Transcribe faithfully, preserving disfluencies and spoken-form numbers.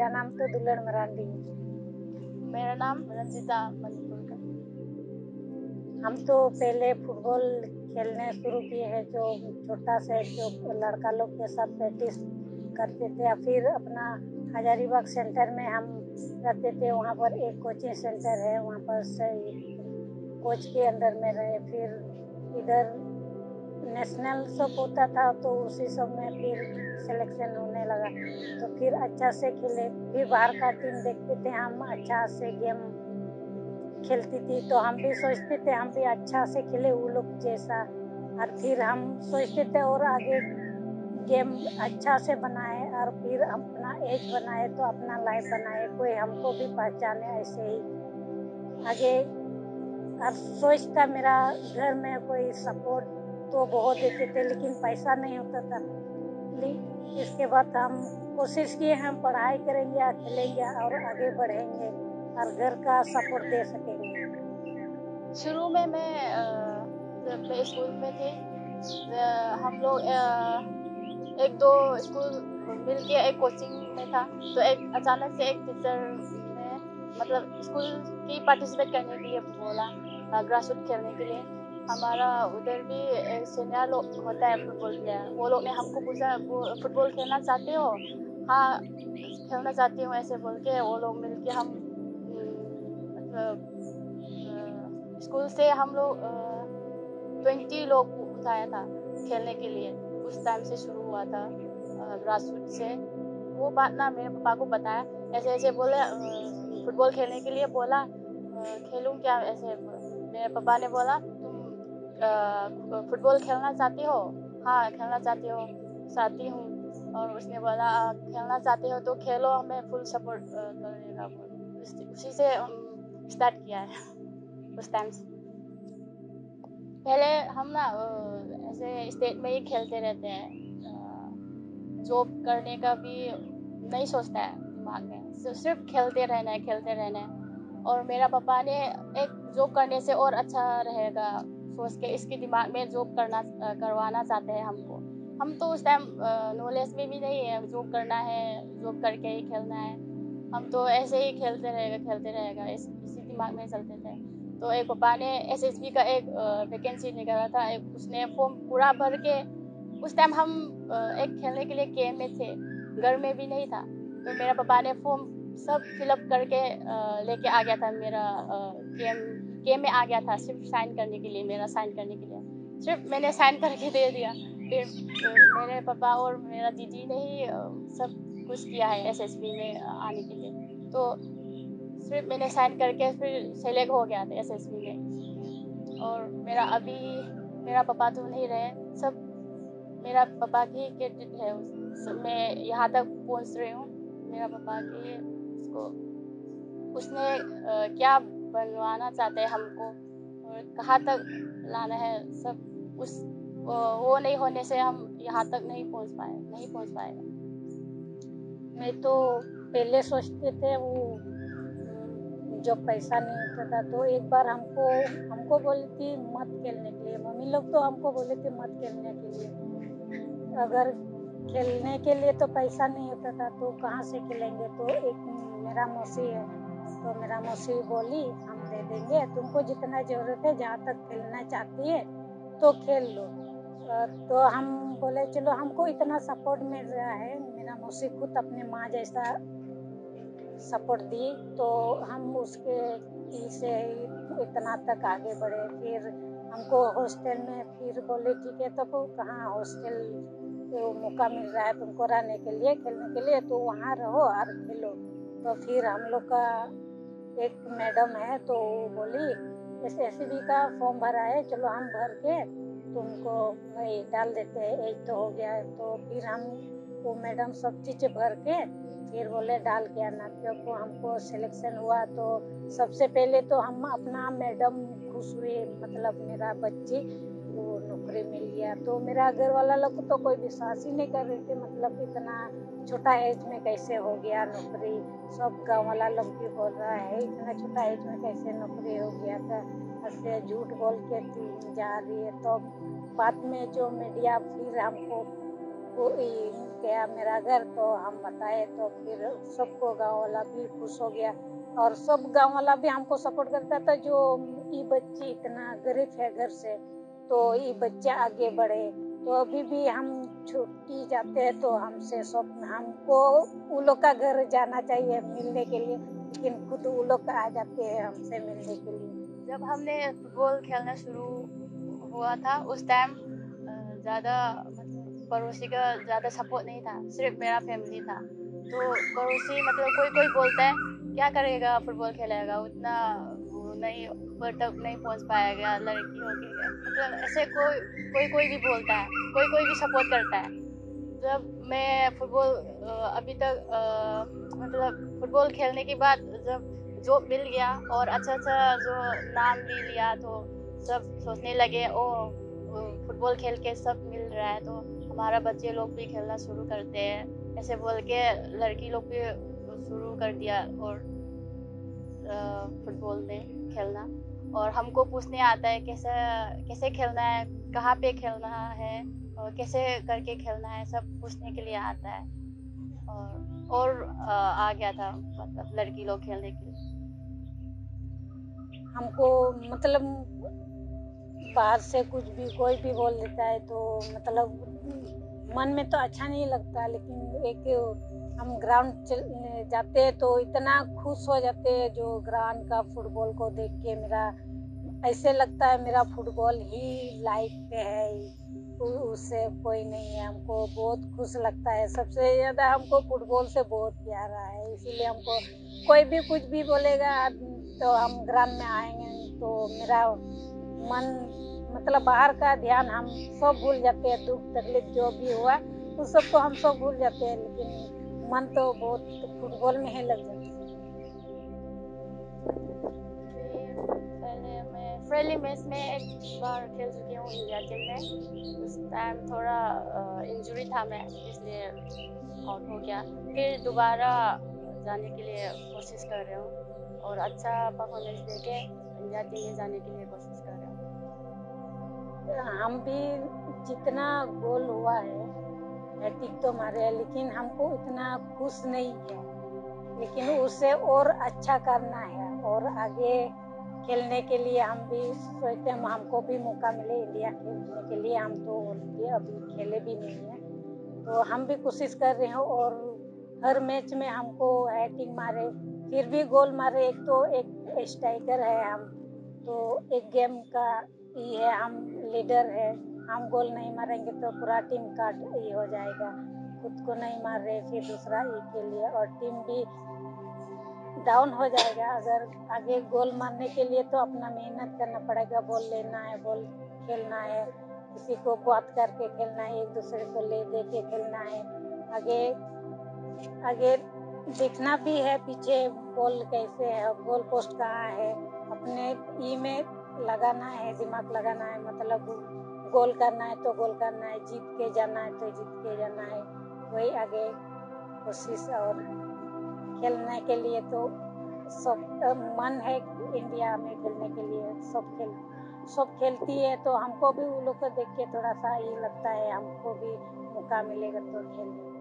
मेरा नाम तो दुल्लड़ मरांडी। मेरा नाम रंजिता मणिपुर। हम तो पहले फुटबॉल खेलने शुरू किए हैं, जो छोटा से जो लड़का लोग के साथ प्रैक्टिस करते थे। फिर अपना हजारीबाग सेंटर में हम रहते थे, वहाँ पर एक कोचिंग सेंटर है, वहाँ पर से कोच के अंदर में रहे। फिर इधर नेशनल सब होता था तो उसी सब में फिर सिलेक्शन होने लगा, तो फिर अच्छा से खेले। फिर बाहर का टीम देखते थे, हम अच्छा से गेम खेलती थी तो हम भी सोचते थे हम भी अच्छा से खेले वो लोग जैसा। और फिर हम सोचते थे और आगे गेम अच्छा से बनाए और फिर अपना एज बनाए, तो अपना लाइफ बनाए, कोई हमको भी पहचाने ऐसे ही आगे। और सोचता मेरा घर में कोई सपोर्ट तो बहुत देते थे, लेकिन पैसा नहीं होता था। इसके बाद हम कोशिश किए हम पढ़ाई करेंगे, खेलेंगे और आगे बढ़ेंगे और घर का सपोर्ट दे सकेंगे। शुरू में मैं जब प्ले स्कूल में थी, हम लोग एक दो स्कूल मिलके एक कोचिंग में था, तो एक अचानक से एक टीचर ने मतलब स्कूल की पार्टिसिपेट करने के लिए बोला, ग्रास रूट खेलने के लिए। हमारा उधर भी सीनियर लोग होता है फुटबॉल प्लेयर, वो लोग ने हमको पूछा वो फुटबॉल खेलना चाहते हो? हाँ खेलना चाहती हूँ ऐसे बोल के वो लोग मिल के हम मतलब स्कूल से हम लोग ट्वेंटी लोग उठाया था खेलने के लिए। उस टाइम से शुरू हुआ था ग्रास रूट से। वो बात ना मेरे पापा को बताया, ऐसे ऐसे बोले फुटबॉल खेलने के लिए बोला, खेलूँ क्या ऐसे। मेरे पापा ने बोला तुम फुटबॉल खेलना चाहती हो? हाँ खेलना चाहती हो चाहती हूँ। और उसने बोला खेलना चाहते हो तो खेलो, हमें फुल सपोर्ट करेगा। उसी से स्टार्ट किया है उस टाइम से। पहले हम ना ऐसे स्टेट में ही खेलते रहते हैं, जॉब करने का भी नहीं सोचता है दिमाग में, सिर्फ खेलते रहना है खेलते रहना है। और मेरा पापा ने एक जॉब करने से और अच्छा रहेगा सोच के इसके दिमाग में जॉब करना करवाना चाहते हैं हमको। हम तो उस टाइम नॉलेज में भी नहीं है जॉब करना है, जॉब करके ही खेलना है। हम तो ऐसे ही खेलते रहेगा खेलते रहेगा इस, इसी दिमाग में चलते थे। तो एक पापा ने एसएसबी का एक वैकेंसी निकाला था, एक उसने फॉर्म पूरा भर के। उस टाइम हम एक खेलने के लिए कैंप में थे, घर में भी नहीं था, तो मेरा पापा ने फॉर्म सब फिलअप करके लेके आ गया था। मेरा गेम गेम में आ गया था सिर्फ साइन करने के लिए, मेरा साइन करने के लिए सिर्फ मैंने साइन करके दे दिया। फिर मेरे पापा और मेरा दीदी ने ही सब कुछ किया है एसएसबी में आने के लिए। तो सिर्फ मैंने साइन करके फिर सेलेक्ट हो गया था एसएसबी में। और मेरा अभी मेरा पापा तो नहीं रहे, सब मेरा पापा की क्रेडिट है। मैं यहाँ तक पहुँच रही हूँ मेरा पापा के उसको। उसने आ, क्या बनवाना चाहते हैं हमको और कहाँ तक लाना है सब, उस वो नहीं होने से हम यहाँ तक नहीं पहुँच पाए नहीं पहुँच पाएगा। मैं तो पहले सोचते थे वो जो पैसा नहीं होता था, तो एक बार हमको हमको बोली थी मत खेलने के लिए, मम्मी लोग तो हमको बोले थे मत खेलने के लिए। अगर खेलने के लिए तो पैसा नहीं होता था तो कहाँ से खेलेंगे। तो एक मेरा मौसी है, तो मेरा मौसी बोली हम दे देंगे तुमको जितना ज़रूरत है, जहाँ तक खेलना चाहती है तो खेल लो। तो हम बोले चलो, हमको इतना सपोर्ट मिल रहा है, मेरा मौसी खुद अपने माँ जैसा सपोर्ट दी, तो हम उसके से इतना तक आगे बढ़े। फिर हमको हॉस्टल में फिर बोले ठीक है, तो कहाँ हॉस्टल तो मौका मिल रहा है तुमको रहने के लिए खेलने के लिए, तो वहाँ रहो और खेलो। तो फिर हम लोग का एक मैडम है तो वो बोली एस एस बी का फॉर्म भरा है, चलो हम भर के तुमको वही डाल देते हैं, एज तो हो गया है। तो फिर हम वो मैडम सब चीज़ भर के फिर बोले डाल के आना। क्योंकि हमको सिलेक्शन हुआ तो सबसे पहले तो हम अपना मैडम खुश हुए, मतलब मेरा बच्ची वो नौकरी मिल गया। तो मेरा घर वाला लोग तो कोई विश्वास ही नहीं कर रहे थे, मतलब इतना छोटा एज में कैसे हो गया नौकरी। सब गाँव वाला लोग भी बोल रहा है इतना छोटा एज में कैसे नौकरी हो गया था, ऐसे झूठ बोल के जा रही है। तो बाद में जो मीडिया फिर हमको वो ये गया मेरा घर, तो हम बताए तो फिर सबको गांव वाला भी खुश हो गया और सब गांव वाला भी हमको सपोर्ट करता था। जो ये बच्ची इतना गरीब है घर से, तो ये बच्चा आगे बढ़े। तो अभी भी हम छुट्टी जाते हैं तो हमसे सब हमको वो लोग का घर जाना चाहिए मिलने के लिए, लेकिन खुद वो लोग आ जाते हैं हमसे मिलने के लिए। जब हमने फुटबॉल खेलना शुरू हुआ था उस टाइम ज़्यादा मतलब पड़ोसी का ज़्यादा सपोर्ट नहीं था, सिर्फ मेरा फैमिली था। तो पड़ोसी मतलब कोई कोई बोलता है क्या करेगा, फुटबॉल खेलेगा, उतना वो नहीं ऊपर तक नहीं पहुंच पाएगा, लड़की होगी, मतलब ऐसे कोई कोई कोई भी बोलता है, कोई कोई भी सपोर्ट करता है। जब मैं फुटबॉल अभी तक मतलब फुटबॉल खेलने के बाद जब जॉब मिल गया और अच्छा अच्छा जो नाम भी लिया, तो सब सोचने लगे ओ फुटबॉल खेल के सब मिल रहा है तो हमारा बच्चे लोग भी खेलना शुरू करते हैं, ऐसे बोल के लड़की लोग भी शुरू कर दिया और फुटबॉल में खेलना। और हमको पूछने आता है कैसे कैसे खेलना है, कहाँ पे खेलना है और कैसे करके खेलना है, सब पूछने के लिए आता है। और और आ गया था मतलब लड़की लोग खेलने के लिए। हमको मतलब बाहर से कुछ भी कोई भी बोल देता है तो मतलब मन में तो अच्छा नहीं लगता, लेकिन एक हम ग्राउंड जाते हैं तो इतना खुश हो जाते हैं जो ग्राउंड का फुटबॉल को देख के। मेरा ऐसे लगता है मेरा फुटबॉल ही लाइफ पे है, उससे कोई नहीं है। हमको बहुत खुश लगता है, सबसे ज़्यादा हमको फुटबॉल से बहुत प्यारा है, इसीलिए हमको कोई भी कुछ भी बोलेगा तो हम ग्राउंड में आएंगे तो मेरा मन मतलब बाहर का ध्यान हम सब भूल जाते हैं, दुख तकलीफ जो भी हुआ उस सबको हम सब भूल जाते हैं, लेकिन मन तो बहुत फुटबॉल में ही लग जाता है। पहले मैं फ्रेंडली मैच में एक बार खेल चुकी हूँ इंडिया टीम में, उस टाइम थोड़ा इंजरी था मैं, इसलिए आउट हो गया। फिर दोबारा जाने के लिए कोशिश कर रही हूँ और अच्छा परफॉर्मेंस देके इंडिया टीम में जाने के लिए कोशिश कर रहे हूँ। हम भी जितना गोल हुआ है हैट्रिक तो मारे, लेकिन हमको इतना खुश नहीं है, लेकिन उससे और अच्छा करना है और आगे खेलने के लिए हम भी सोचते हैं हमको भी मौका मिले इंडिया खेलने के लिए। हम तो अभी खेले भी नहीं है तो हम भी कोशिश कर रहे हैं और हर मैच में हमको हैट्रिक मारे, फिर भी गोल मारे। एक तो एक स्ट्राइकर है हम, तो एक गेम का ये है, हम लीडर है, हम गोल नहीं मारेंगे तो पूरा टीम का ये हो जाएगा, खुद को नहीं मार रहे फिर दूसरा ये के लिए और टीम भी डाउन हो जाएगा। अगर आगे गोल मारने के लिए तो अपना मेहनत करना पड़ेगा, बॉल लेना है, बॉल खेलना है, किसी को बात करके खेलना है, एक दूसरे को ले दे के खेलना है, आगे आगे देखना भी है पीछे बॉल कैसे है, गोल पोस्ट कहाँ है, अपने ई में लगाना है, दिमाग लगाना है, मतलब गोल करना है तो गोल करना है, जीत के जाना है तो जीत के जाना है, वही आगे कोशिश। और खेलने के लिए तो सब मन है इंडिया में खेलने के लिए, सब खेल सब खेलती है तो हमको भी उन लोग को देख के थोड़ा सा ये लगता है हमको भी मौका मिलेगा तो खेलने।